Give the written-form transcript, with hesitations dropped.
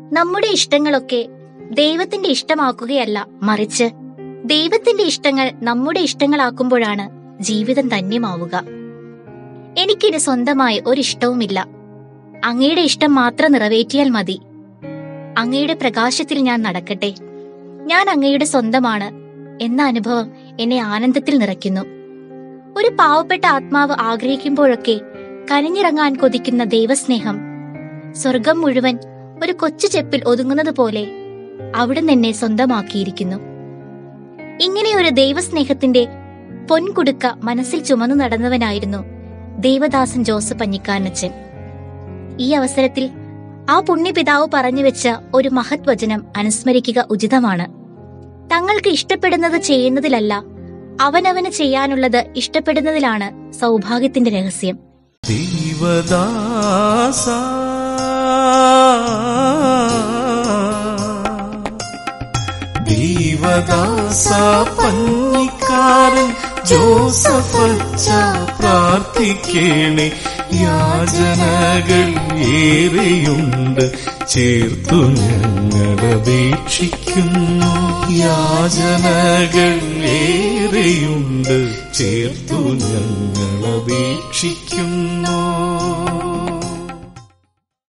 നമ്മുടെ ഇഷ്ടങ്ങളൊക്കെ ദൈവത്തിന്റെ ഇഷ്ടമാക്കുകയല്ല, മറിച്ച് ദൈവത്തിന്റെ ഇഷ്ടങ്ങൾ നമ്മുടെ ഇഷ്ടങ്ങളാക്കുമ്പോഴാണ് ജീവിതം ധന്യമാവുക. എനിക്കിനി സ്വന്തമായി ഒരിഷ്ടവുമില്ല. അങ്ങയുടെ ഇഷ്ടം മാത്രം നിറവേറ്റിയാൽ മതി. അങ്ങയുടെ പ്രകാശത്തിൽ ഞാൻ നടക്കട്ടെ. ഞാൻ അങ്ങയുടെ സ്വന്തമാണ് എന്ന അനുഭവം എന്നെ ആനന്ദത്തിൽ നിറയ്ക്കുന്നു. ഒരു പാവപ്പെട്ട ആത്മാവ് ആഗ്രഹിക്കുമ്പോഴൊക്കെ കനിഞ്ഞിറങ്ങാൻ കൊതിക്കുന്ന ദൈവസ്നേഹം സ്വർഗം മുഴുവൻ ഒരു കൊച്ചു ചെപ്പിൽ ഒതുങ്ങുന്നത് പോലെ അവിടുന്ന് എന്നെ സ്വന്തമാക്കിയിരിക്കുന്നു. ഇങ്ങനെയൊരു ദൈവസ്നേഹത്തിന്റെ പൊൻകുടുക്ക മനസ്സിൽ ചുമന്നു നടന്നവനായിരുന്നു ദേവദാസൻ ജോസഫ് പഞ്ഞിക്കാരനച്ചൻ. ഈ അവസരത്തിൽ ആ പുണ്യപിതാവ് പറഞ്ഞു വെച്ച ഒരു മഹത് വചനം അനുസ്മരിക്കുക ഉചിതമാണ്. തങ്ങൾക്ക് ഇഷ്ടപ്പെടുന്നത് ചെയ്യുന്നതിലല്ല, അവനവന് ചെയ്യാനുള്ളത് ഇഷ്ടപ്പെടുന്നതിലാണ് സൗഭാഗ്യത്തിന്റെ രഹസ്യം. ദേവദാസ പഞ്ഞിക്കാരൻ ജോസഫച്ച പ്രാർത്ഥിക്കേണേ. യാചനകൾ ഏറെയുണ്ട്, ചേർത്തു ഞങ്ങളപേക്ഷിക്കുന്നു. യാചനകൾ ഏറെയുണ്ട്, ചേർത്തു ഞങ്ങളപേക്ഷിക്കുന്നു.